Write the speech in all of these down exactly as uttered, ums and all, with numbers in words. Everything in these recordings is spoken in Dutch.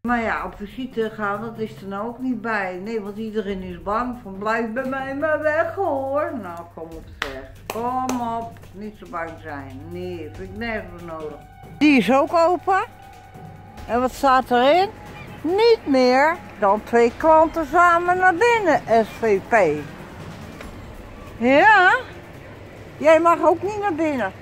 Maar ja, op visite gaan, dat is er nou ook niet bij. Nee, want iedereen is bang van blijf bij mij maar weg hoor. Nou, kom op zeg. Kom op. Niet zo bang zijn. Nee, vind ik nergens nodig. Die is ook open. En wat staat erin? Niet meer dan twee klanten samen naar binnen, S V P. Ja, jij mag ook niet naar binnen.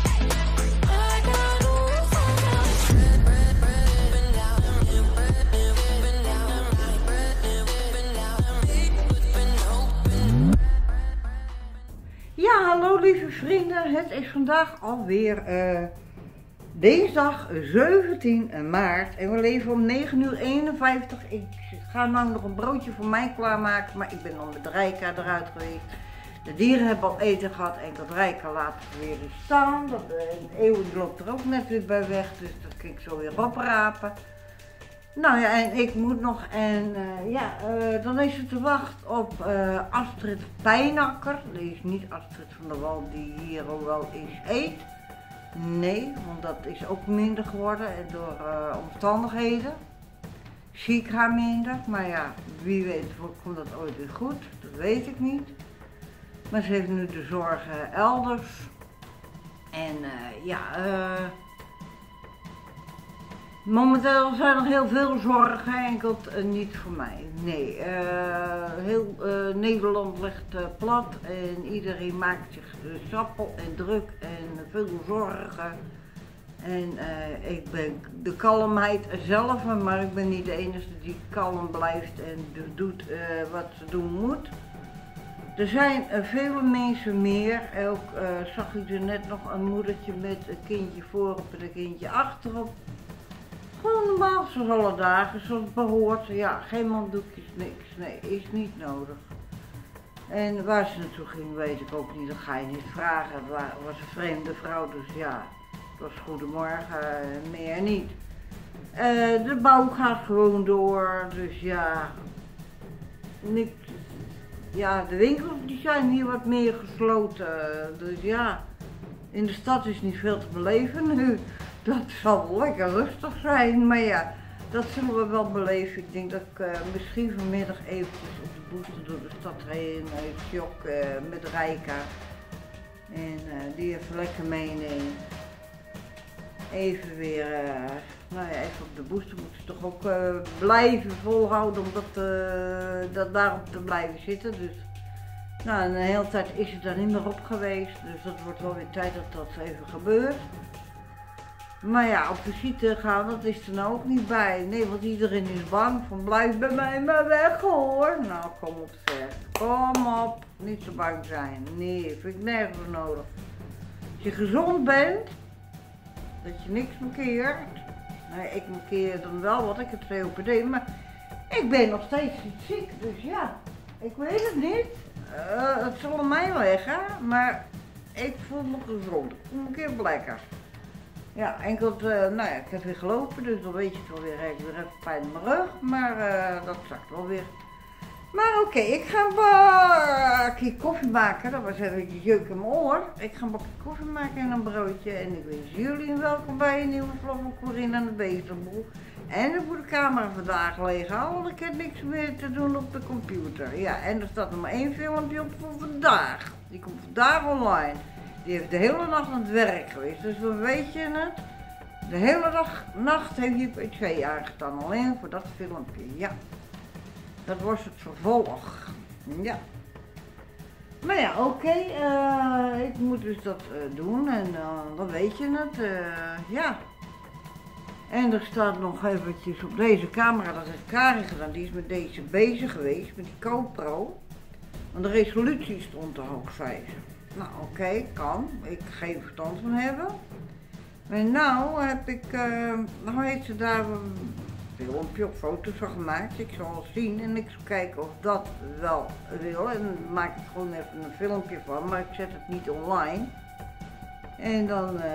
Ja, hallo lieve vrienden. Het is vandaag alweer uh, dinsdag zeventien maart en we leven om negen uur eenenvijftig. Ik ga nou nog een broodje voor mij klaarmaken, maar ik ben al met de Rijka eruit geweest. De dieren hebben al eten gehad en dat Rijka laat het weer eens staan. Dat, uh, Eeuwen loopt er ook net weer bij weg, dus dat kan ik zo weer oprapen. Nou ja, en ik moet nog, en uh, ja, uh, dan is het te wachten op uh, Astrid Pijnakker. Die is niet Astrid van der Wal die hier al wel eens eet. Nee, want dat is ook minder geworden door uh, omstandigheden. Zie ik haar minder, maar ja, wie weet komt dat ooit weer goed, dat weet ik niet. Maar ze heeft nu de zorgen elders. En uh, ja, uh, momenteel zijn er heel veel zorgen, enkel uh, niet voor mij. Nee, uh, heel uh, Nederland ligt uh, plat en iedereen maakt zich uh, sappel en druk en veel zorgen. En uh, ik ben de kalmheid zelf, maar ik ben niet de enige die kalm blijft en doet uh, wat ze doen moet. Er zijn uh, vele mensen meer. Ook uh, zag ik er net nog een moedertje met een kindje voorop en een kindje achterop. Gewoon normaal, zoals alle dagen, zoals het behoort. Ja, geen manddoekjes, niks. Nee, is niet nodig. En waar ze naartoe ging, weet ik ook niet. Dat ga je niet vragen. Het was een vreemde vrouw, dus ja, het was goedemorgen, meer niet. Uh, de bouw gaat gewoon door, dus ja, niks. Ja, de winkels die zijn hier wat meer gesloten, dus ja, in de stad is niet veel te beleven nu. Dat zal wel lekker rustig zijn, maar ja, dat zullen we wel beleven. Ik denk dat ik uh, misschien vanmiddag eventjes op de booster door de stad heen uh, jog uh, met Rijka. En uh, die even lekker meenemen. Even weer, uh, nou ja, even op de booster moeten ze toch ook uh, blijven volhouden om dat, uh, dat daarop te blijven zitten. Dus, nou, en de hele tijd is het daar niet meer op geweest, dus dat wordt wel weer tijd dat dat even gebeurt. Maar ja, op visite gaan, dat is er nou ook niet bij. Nee, want iedereen is bang van blijf bij mij maar weg hoor. Nou, kom op zeg. Kom op. Niet zo bang zijn. Nee, vind ik nergens nodig. Als je gezond bent, dat je niks markeert. Nee, ik markeer dan wel wat ik het C O P D, maar ik ben nog steeds niet ziek. Dus ja, ik weet het niet. Uh, het zal aan mij liggen, maar ik voel me gezond. Ik voel me een keer lekker. Ja, enkel, uh, nou ja, ik heb weer gelopen, dus dan weet je het wel weer. Ik heb weer even pijn in mijn rug, maar uh, dat zakt wel weer. Maar oké, okay, ik ga een bakje koffie maken. Dat was even jeuk in mijn oor. Ik ga een bakje koffie maken en een broodje. En ik wens jullie welkom bij een nieuwe vlog van Corinne aan de Beestenboel. En ik moet de camera vandaag leeg houden, want ik heb niks meer te doen op de computer. Ja, en er staat nog maar één filmpje op voor vandaag. Die komt vandaag online. Die heeft de hele nacht aan het werk geweest, dus dan weet je het. De hele dag, nacht heeft hij P twee aangestaan, alleen voor dat filmpje, ja. Dat was het vervolg, ja. Maar ja, oké, okay, uh, ik moet dus dat uh, doen en uh, dan weet je het, uh, ja. En er staat nog eventjes op deze camera, dat heeft Karin gedaan, die is met deze bezig geweest, met die GoPro. Want de resolutie stond te hoog, zei ze. Nou oké, okay, kan. Ik geen verstand van hebben. Maar nou heb ik, uh, nou heeft ze daar een filmpje of foto's van gemaakt. Ik zal het zien en ik zal kijken of dat wel wil. En dan maak ik gewoon even een filmpje van, maar ik zet het niet online. En dan uh,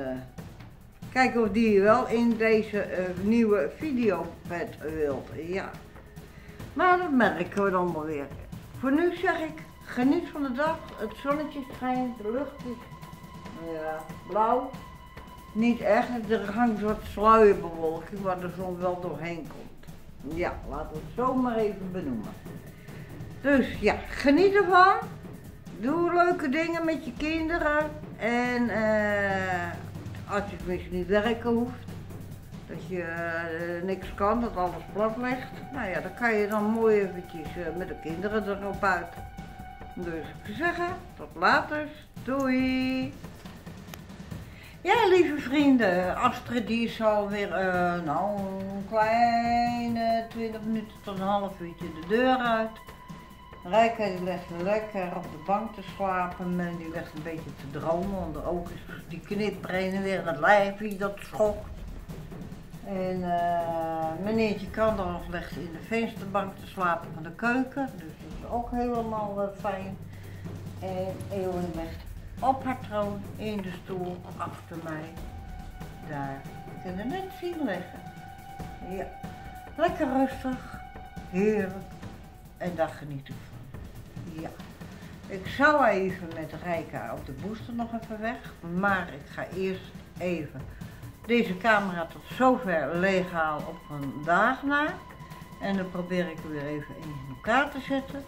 kijken of die wel in deze uh, nieuwe videopad wilt. Ja. Maar dat merken we dan wel weer. Voor nu zeg ik, geniet van de dag, het zonnetje schijnt, de lucht is ja, blauw. Niet echt, er hangt een soort sluierbewolking waar de zon wel doorheen komt. Ja, laten we het zo maar even benoemen. Dus ja, geniet ervan. Doe leuke dingen met je kinderen. En uh, als je misschien niet werken hoeft, dat je uh, niks kan, dat alles plat ligt. Nou ja, dan kan je dan mooi eventjes uh, met de kinderen erop uit. Dus ik zou zeggen, tot later. Doei! Ja, lieve vrienden, Astrid die is alweer uh, nou, een kleine twintig minuten tot een half uurtje de deur uit. Rijka die ligt lekker op de bank te slapen en die ligt een beetje te dromen, want de ogen die knipperen weer in het lijfje, dat schokt. En uh, meneertje Kandorf ligt in de vensterbank te slapen van de keuken, dus dat is ook helemaal uh, fijn. En Eeuwen ligt op haar troon in de stoel achter mij. Daar kunnen we net zien liggen. Ja, lekker rustig, heerlijk en daar geniet ik van. Ja, ik zou even met Rijka op de booster nog even weg, maar ik ga eerst even deze camera tot zover leeghalen op vandaag na. En dan probeer ik weer even in elkaar te zetten.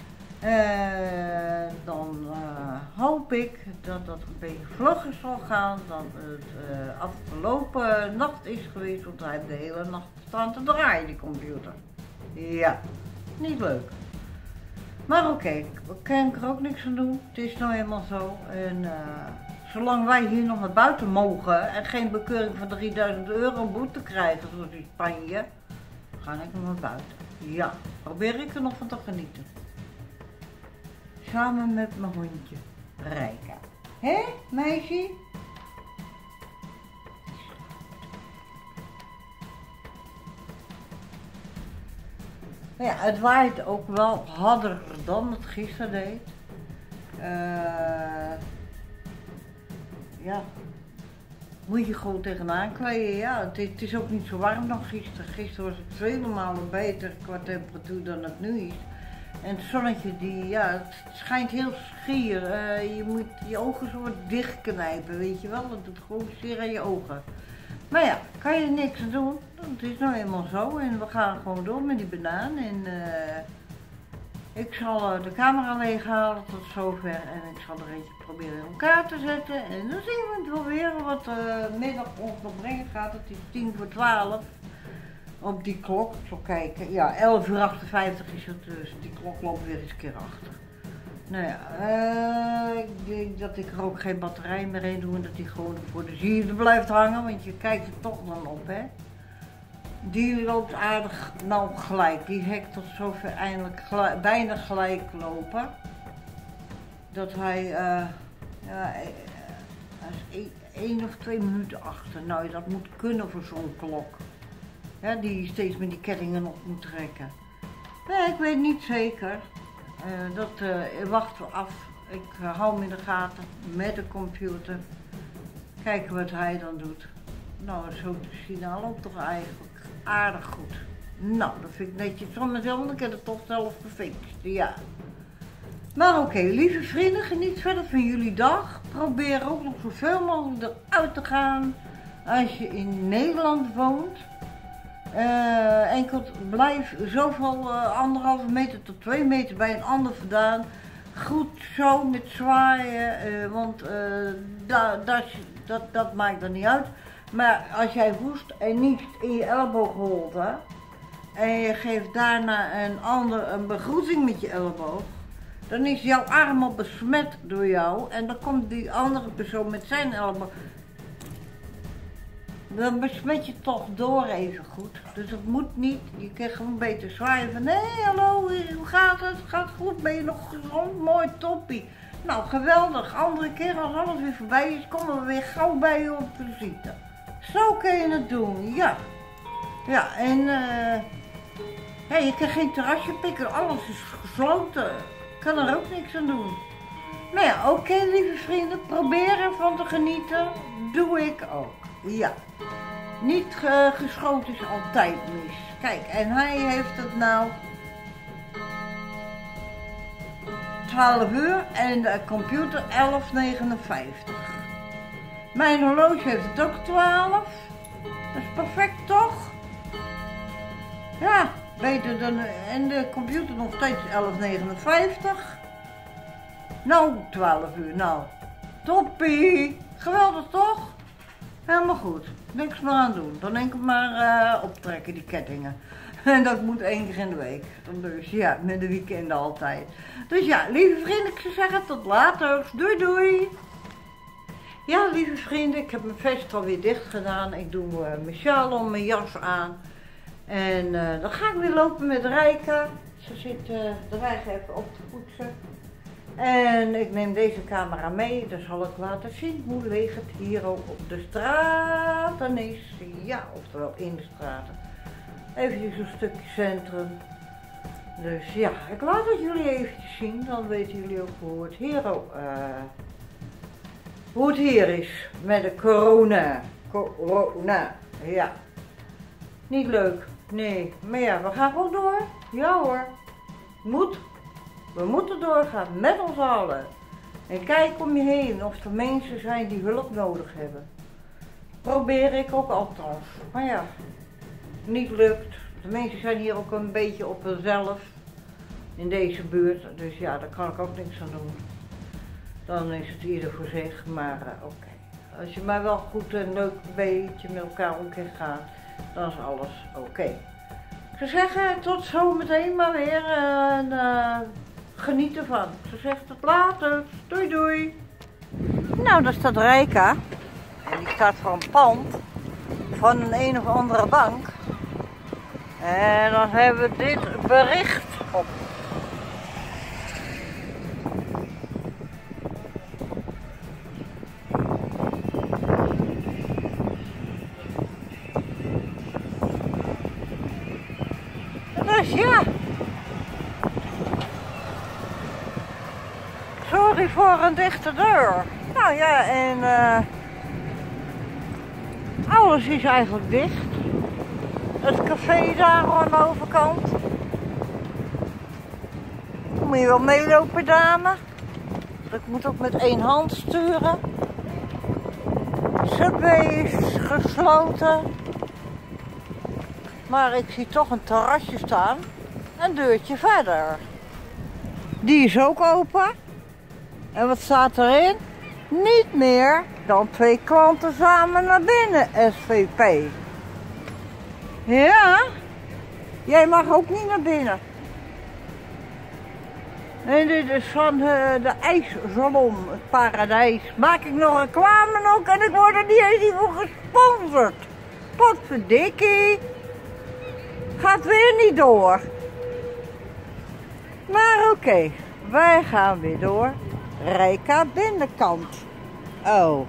Uh, dan uh, hoop ik dat dat een beetje vlogger zal gaan dan het uh, afgelopen nacht is geweest, want hij heeft de hele nacht staan te draaien, die computer. Ja, niet leuk. Maar oké, okay, we kunnen er ook niks aan doen, het is nou helemaal zo. En uh, zolang wij hier nog naar buiten mogen en geen bekeuring van drieduizend euro boete krijgen zoals in Spanje, ga ik nog naar buiten. Ja, probeer ik er nog van te genieten. Samen met mijn hondje, Rijka. Hé, meisje? Ja, het waait ook wel harder dan het gisteren deed. Uh, ja, moet je gewoon tegenaan kleden. Ja, het is, het is ook niet zo warm dan gisteren. Gisteren was het vele malen beter qua temperatuur dan het nu is. En het zonnetje, die, ja, het schijnt heel schier. Uh, je moet je ogen zo wat dichtknijpen, weet je wel. Dat doet gewoon zeer aan je ogen. Maar ja, kan je niks aan doen. Het is nou eenmaal zo en we gaan gewoon door met die banaan. En uh, ik zal uh, de camera leeghalen tot zover en ik zal er eentje proberen in elkaar te zetten. En dan zien we het wel weer wat de uh, middag ons nog brengen gaat. Het is tien voor twaalf. Op die klok, ik zal kijken, ja, elf uur achtenvijftig is het, dus die klok loopt weer eens een keer achter. Nou ja, uh, ik denk dat ik er ook geen batterij meer in doe en dat die gewoon voor de zierde blijft hangen, want je kijkt er toch dan op, hè. Die loopt aardig nou gelijk, die hek tot zover eindelijk gelijk, bijna gelijk lopen. Dat hij, uh, ja, hij is één of twee minuten achter, nou dat moet kunnen voor zo'n klok. Ja, die steeds met die kettingen op moet trekken. Nee, ik weet niet zeker. Uh, dat uh, wachten we af. Ik uh, hou hem in de gaten met de computer. Kijken wat hij dan doet. Nou, zo te zien, hij loopt toch eigenlijk aardig goed. Nou, dat vind ik netjes van mezelf, want ik heb het toch zelf gefixt. Ja. Maar oké, okay, lieve vrienden, geniet verder van jullie dag. Probeer ook nog zoveel mogelijk eruit te gaan als je in Nederland woont. Uh, enkel blijf zoveel uh, anderhalve meter tot twee meter bij een ander vandaan. Goed zo met zwaaien, uh, want uh, da, da, dat, dat maakt er niet uit. Maar als jij hoest en niet in je elleboogholte en je geeft daarna een ander een begroeting met je elleboog, dan is jouw arm al besmet door jou en dan komt die andere persoon met zijn elleboog. Dan besmet je toch door even goed. Dus dat moet niet. Je kan gewoon beter zwaaien van hé, hey, hallo, hoe gaat het? Gaat goed? Ben je nog gezond? Mooi, toppie. Nou, geweldig. Andere keer als alles weer voorbij is, komen we weer gauw bij je op visite. Zo kun je het doen, ja. Ja, en uh, hey, je kan geen terrasje pikken. Alles is gesloten. Ik kan er ook niks aan doen. Nou ja, oké, okay, lieve vrienden. Probeer ervan te genieten. Doe ik ook. Ja. Niet uh, geschoten is altijd mis. Kijk, en hij heeft het nou twaalf uur en de computer elf negenenvijftig. Mijn horloge heeft het ook twaalf. Dat is perfect toch? Ja, beter dan. En de computer nog steeds elf negenenvijftig. Nou, twaalf uur. Nou, toppie. Geweldig toch? Helemaal goed. Niks meer aan doen. Dan enkel maar uh, optrekken die kettingen. En dat moet één keer in de week. Dus ja, met de weekenden altijd. Dus ja, lieve vrienden, ik zou zeggen tot later. Doei doei. Ja, lieve vrienden, ik heb mijn vest alweer dicht gedaan. Ik doe uh, mijn sjaal om, mijn jas aan. En uh, dan ga ik weer lopen met Rijka. Ze zit uh, de Rijka even op te poetsen. En ik neem deze camera mee, dan zal ik laten zien hoe leeg het hier ook op de straten is. Ja, oftewel in de straten. Even zo'n stukje centrum. Dus ja, ik laat het jullie eventjes zien, dan weten jullie ook hoe het hier, ook, uh, hoe het hier is met de corona. Corona, ja. Niet leuk, nee. Maar ja, we gaan gewoon door. Ja hoor, moet. We moeten doorgaan met ons allen. En kijk om je heen of er mensen zijn die hulp nodig hebben. Probeer ik ook althans. Maar ja, niet lukt. De mensen zijn hier ook een beetje op hunzelf. In deze buurt. Dus ja, daar kan ik ook niks aan doen. Dan is het ieder voor zich. Maar uh, oké. Okay. Als je maar wel goed en leuk een beetje met elkaar om kan gaan. Dan is alles oké. Okay. Ik zou zeggen, tot zometeen maar weer. En, uh, geniet ervan. Ze zegt tot later. Doei doei. Nou, daar staat Rijka. En die staat voor een pand. Van een een of andere bank. En dan hebben we dit bericht op. Dus ja. Sorry voor een dichte deur. Nou ja, en uh, alles is eigenlijk dicht. Het café daar aan de overkant. Moet je wel meelopen, dame. Ik moet ook met één hand sturen. Subway is gesloten. Maar ik zie toch een terrasje staan. Een deurtje verder. Die is ook open. En wat staat erin? Niet meer dan twee klanten samen naar binnen, S V P. Ja, jij mag ook niet naar binnen. En dit is van uh, de ijssalon, het paradijs. Maak ik nog reclame ook en ik word er niet eens voor gesponsord. Potverdikkie. Gaat weer niet door. Maar oké, okay, wij gaan weer door. Rijka binnenkant. Oh.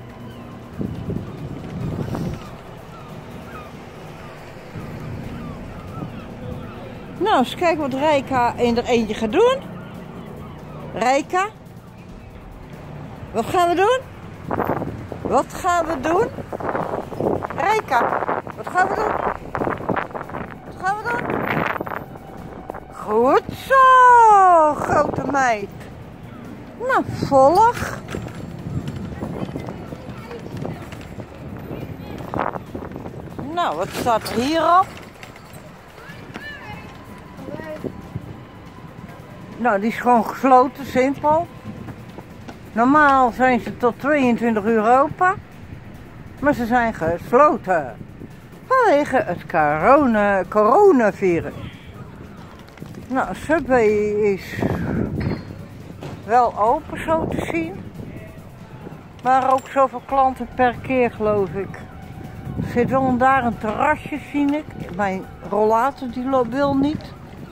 Nou, eens kijken wat Rijka in er eentje gaat doen. Rijka. Wat gaan we doen? Wat gaan we doen? Rijka. Wat gaan we doen? Wat gaan we doen? Goed zo, grote meid. Nou, volg. Nou, wat staat er hierop? Nou, die is gewoon gesloten, simpel. Normaal zijn ze tot tweeëntwintig uur open. Maar ze zijn gesloten. Vanwege het corona, coronavirus. Nou, Subway is wel open zo te zien. Maar ook zoveel klanten per keer, geloof ik. Er zit wel daar een terrasje, zie ik. Mijn rollator die wil niet.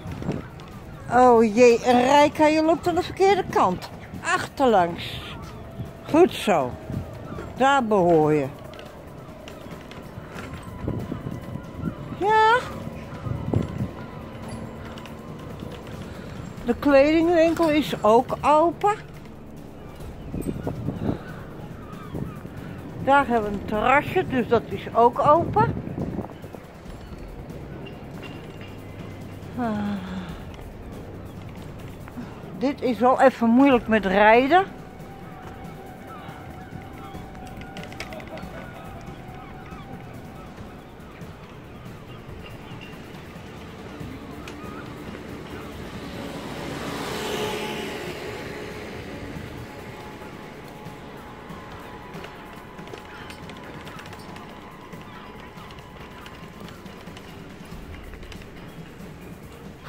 Oh jee, Rijka, je loopt aan de verkeerde kant. Achterlangs. Goed zo. Daar behoor je. Ja. De kledingwinkel is ook open. Daar hebben we een terrasje, dus dat is ook open. Ah. Dit is wel even moeilijk met rijden.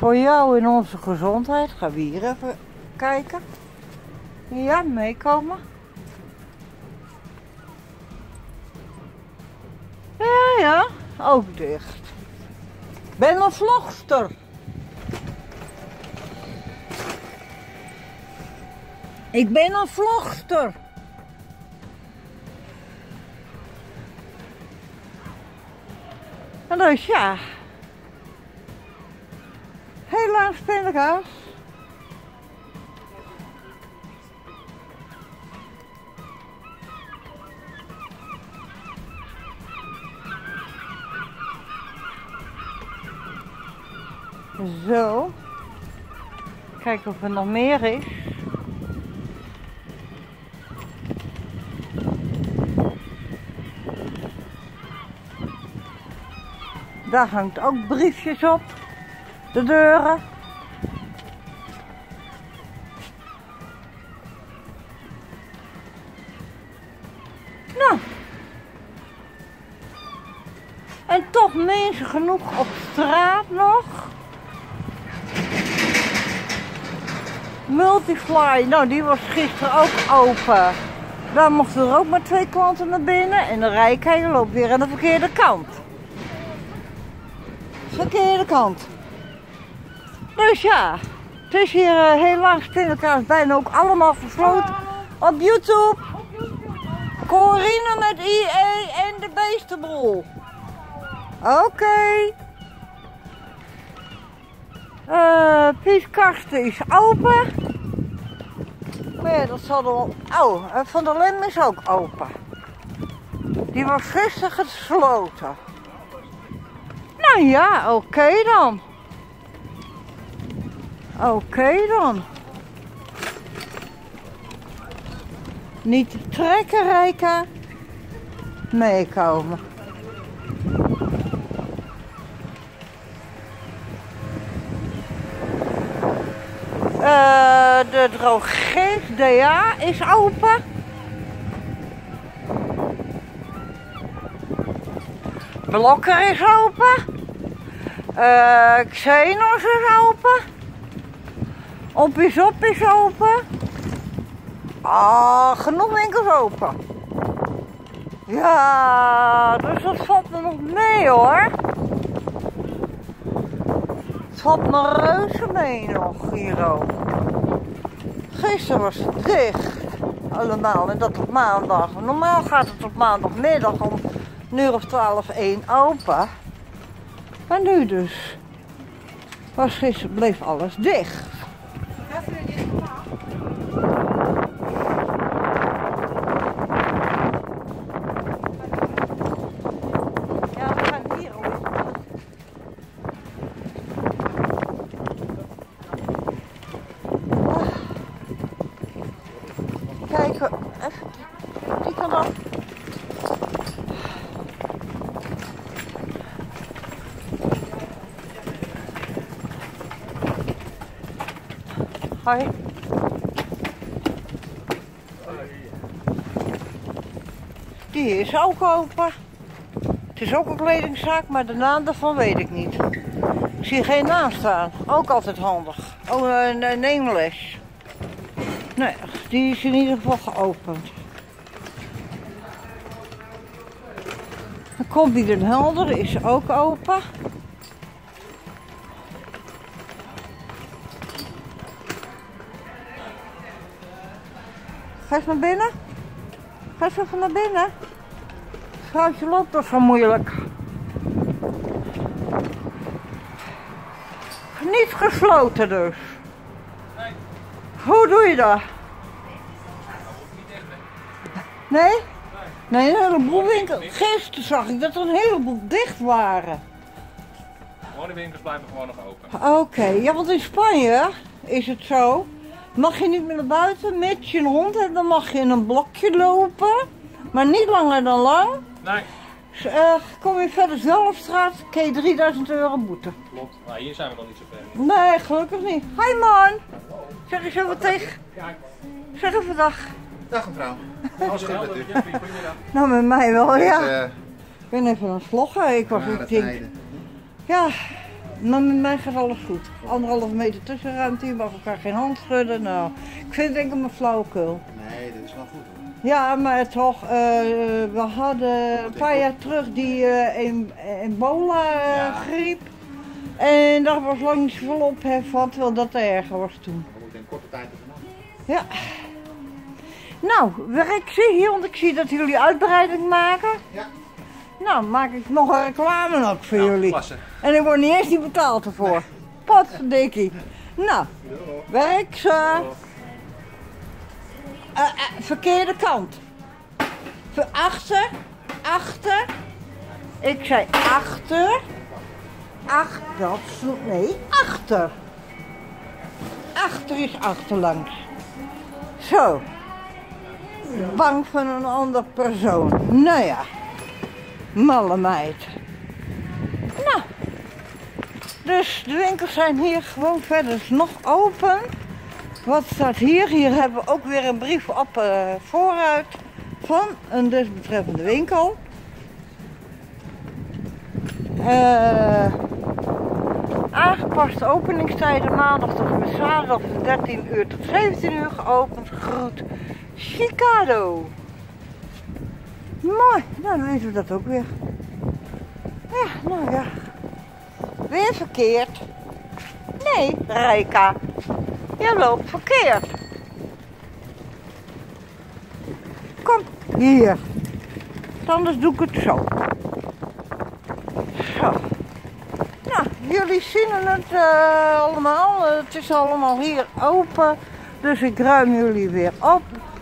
Voor jou en onze gezondheid gaan we hier even kijken. Ja, meekomen. Ja, ja, ook dicht. Ben een vlogster. Ik ben een vlogster. En dus ja. Helaas pindakaas. Zo. Kijken of er nog meer is. Daar hangt ook briefjes op. De deuren. Nou. En toch mensen genoeg op straat nog. Multifly, nou die was gisteren ook open. Daar mochten er ook maar twee klanten naar binnen. En de rijkheid loopt weer aan de verkeerde kant. Verkeerde kant. Dus ja, het is hier uh, helaas pindakaas bijna ook allemaal gesloten. Op YouTube. Corine met I E en de beestenboel. Oké. Okay. Uh, Piet Karsten is open. Maar ja, dat zal er wel... Oh, Van der Lem is ook open. Die was gisteren gesloten. Nou ja, oké okay dan. Oké okay dan. Niet trekken, Rijka. Meekomen. Uh, de drooggeest D A is open. Blokker is open. Uh, Xenos is open. Op is op is open. Ah, genoeg winkels open. Ja, dus dat valt me nog mee hoor. Het valt me reuze mee nog hier ook. Gisteren was het dicht. Allemaal en dat op maandag. Normaal gaat het op maandagmiddag om een uur of twaalf, één open. Maar nu dus. Was gisteren bleef alles dicht. Kijken, even, die kan af. Hoi. Die is ook open. Het is ook een kledingzaak, maar de naam daarvan weet ik niet. Ik zie geen naam staan. Ook altijd handig. Oh, een, een nameless. Nee, die is in ieder geval geopend. De Combi Den Helder is ook open. Ga eens naar binnen. Ga eens even naar binnen. Vrouwtje loopt toch zo moeilijk. Niet gesloten dus. Nee. Hoe doe je dat? Nee? Nee, een heleboel winkels. Gisteren zag ik dat er een heleboel dicht waren. Gewoon de winkels blijven gewoon nog open. Oké, okay. Ja, want in Spanje is het zo. Mag je niet meer naar buiten, mits je een hond hebt, dan mag je in een blokje lopen. Maar niet langer dan lang. Nee. Dus, uh, kom je verder Zelfstraat, krijg je drieduizend euro boete. Klopt, maar hier zijn we nog niet zo ver. Nee, gelukkig niet. Hi man! Zeg eens even tegen. Zeg even dag. Dag mevrouw. Alles goed met u? Nou, met mij wel, ja. Dus, uh, ik ben even aan het vloggen. Ik was ja, ik denk, ja, Maar met mij gaat alles goed. Anderhalve meter tussenruimte, je mag elkaar geen hand schudden. Nou, ik vind het denk ik een flauwekul. Nee, dat is wel goed hoor. Ja, maar toch, uh, we hadden een paar jaar terug die uh, ebola-griep. Ja. En daar was lang niet zoveel ophef van, terwijl dat erger was toen. We moeten in korte tijd er vanaf. Ja. Nou, werk zie hier, want ik zie dat jullie uitbreiding maken. Ja. Nou, maak ik nog een reclame ook voor nou, jullie. Klasse. En ik word niet eens niet betaald ervoor. Nee. Potverdikkie. Nou, werk ze. Uh, uh, verkeerde kant. Ver achter, achter. Ik zei achter. Achter, dat is, nee, achter. Achter is achterlangs. Zo. Bang van een ander persoon. Nou ja. Malle meid. Nou. Dus de winkels zijn hier gewoon verder nog open. Wat staat hier? Hier hebben we ook weer een brief op uh, vooruit van een desbetreffende winkel. Uh, aangepaste openingstijden maandag tot en met zaterdag van dertien uur tot zeventien uur geopend. Groet Chicago. Mooi, nou dan weten we dat ook weer. Ja, nou ja. Weer verkeerd. Nee, Rijka. Je loopt verkeerd. Kom, hier. Anders doe ik het zo. Zo. Nou, jullie zien het uh, allemaal. Uh, het is allemaal hier open. Dus ik ruim jullie weer op.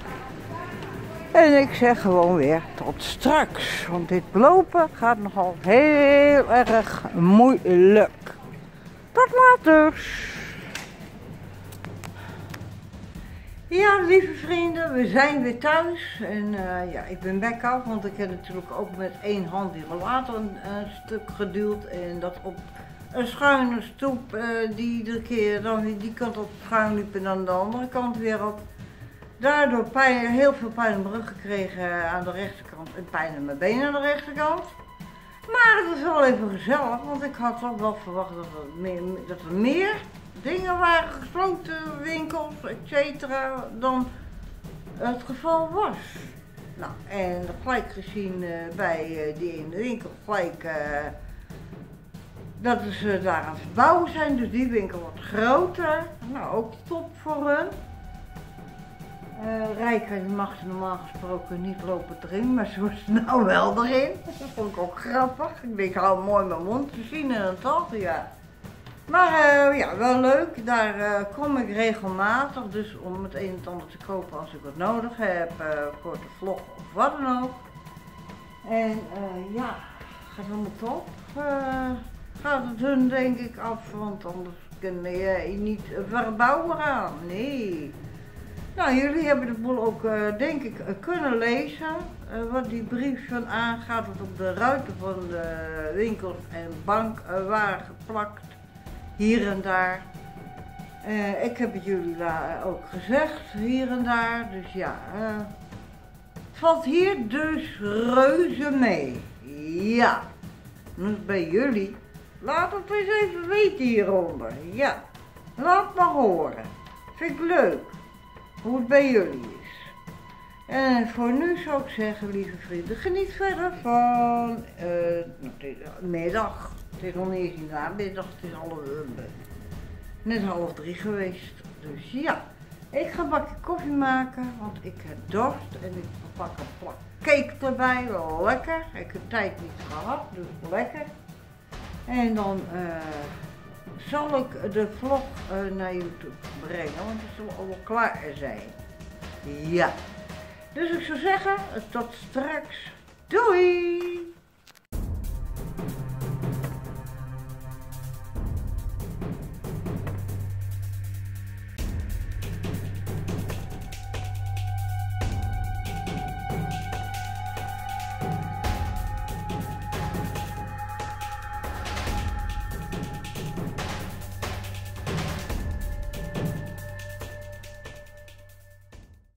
En ik zeg gewoon weer tot straks. Want dit lopen gaat nogal heel erg moeilijk. Tot later. Ja, lieve vrienden, we zijn weer thuis. En uh, ja, ik ben back af, want ik heb natuurlijk ook met één hand die rollator een, een stuk geduwd. En dat op een schuine stoep, uh, die iedere keer dan weer die kant op schuin liep en dan de andere kant weer op. Daardoor pijn, heel veel pijn in mijn rug gekregen aan de rechterkant en pijn in mijn benen aan de rechterkant. Maar het was wel even gezellig, want ik had toch wel verwacht dat er meer, dat er meer dingen waren gesloten, winkels, et cetera, dan het geval was. Nou, en gelijk gezien uh, bij uh, die in de winkel, gelijk uh, dat ze uh, daar aan het verbouwen zijn, dus die winkel wordt groter. Nou, ook top voor hun. Uh, Rijka mag er normaal gesproken niet lopen erin, maar zo is het nou wel erin. Dat vond ik ook grappig. Ik denk, ik hou mooi mijn mond te zien en toch, ja. Maar uh, ja, wel leuk. Daar uh, kom ik regelmatig, dus om het een en ander te kopen als ik wat nodig heb, uh, voor de vlog of wat dan ook. En uh, ja, gaat helemaal top. Uh, gaat het hun denk ik af, want anders kun je niet verbouwen aan. Nee. Nou, jullie hebben de boel ook, uh, denk ik, uh, kunnen lezen. Uh, wat die brief van aangaat, dat op de ruiten van de winkels en bank uh, waren geplakt. Hier en daar. Uh, ik heb het jullie uh, ook gezegd, hier en daar. Dus ja, uh, het valt hier dus reuze mee. Ja, dus bij jullie. Laat het eens even weten hieronder. Ja, laat maar horen. Vind ik leuk. Hoe het bij jullie is. En voor nu zou ik zeggen, lieve vrienden, geniet verder van uh, middag. Het is nog niet eens namiddag, het is half, uh, net half drie geweest. Dus ja, ik ga een bakje koffie maken, want ik heb dorst en ik pak een plak cake erbij, wel lekker. Ik heb tijd niet gehad, dus lekker. En dan uh, zal ik de vlog uh, naar YouTube brengen, want het zal al wel klaar zijn. Ja. Dus ik zou zeggen, tot straks. Doei!